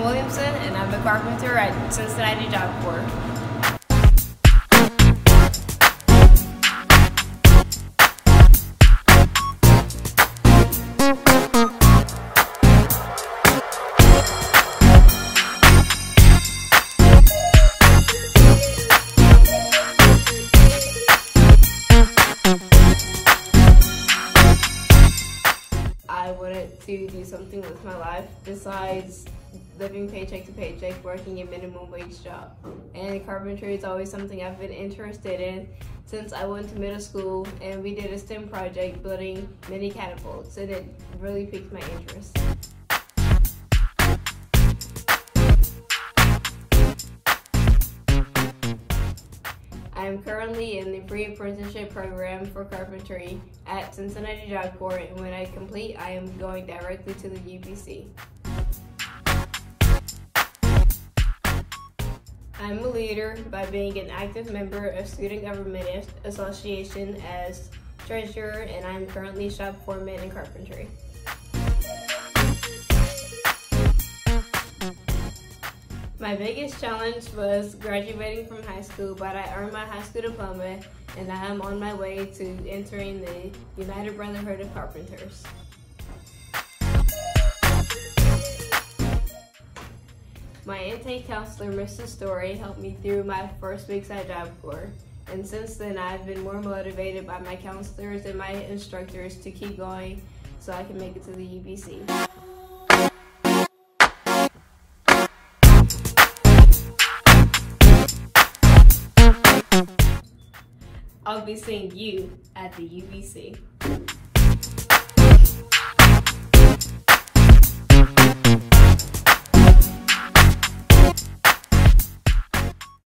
Williamson, and I'm a carpenter at Cincinnati Job Corps. I wanted to do something with my life besides living paycheck to paycheck, working a minimum wage job. And carpentry is always something I've been interested in since I went to middle school, and we did a STEM project building mini catapults, and it really piqued my interest. I am currently in the Pre-Apprenticeship program for carpentry at Cincinnati Job Corps, and when I complete, I am going directly to the UPC. I'm a leader by being an active member of Student Government Association as treasurer, and I'm currently shop foreman in carpentry. My biggest challenge was graduating from high school, but I earned my high school diploma, and I am on my way to entering the United Brotherhood of Carpenters. My intake counselor, Mr. Story, helped me through my first weeks at Job Corps, and since then I've been more motivated by my counselors and my instructors to keep going so I can make it to the UPC. I'll be seeing you at the UPC.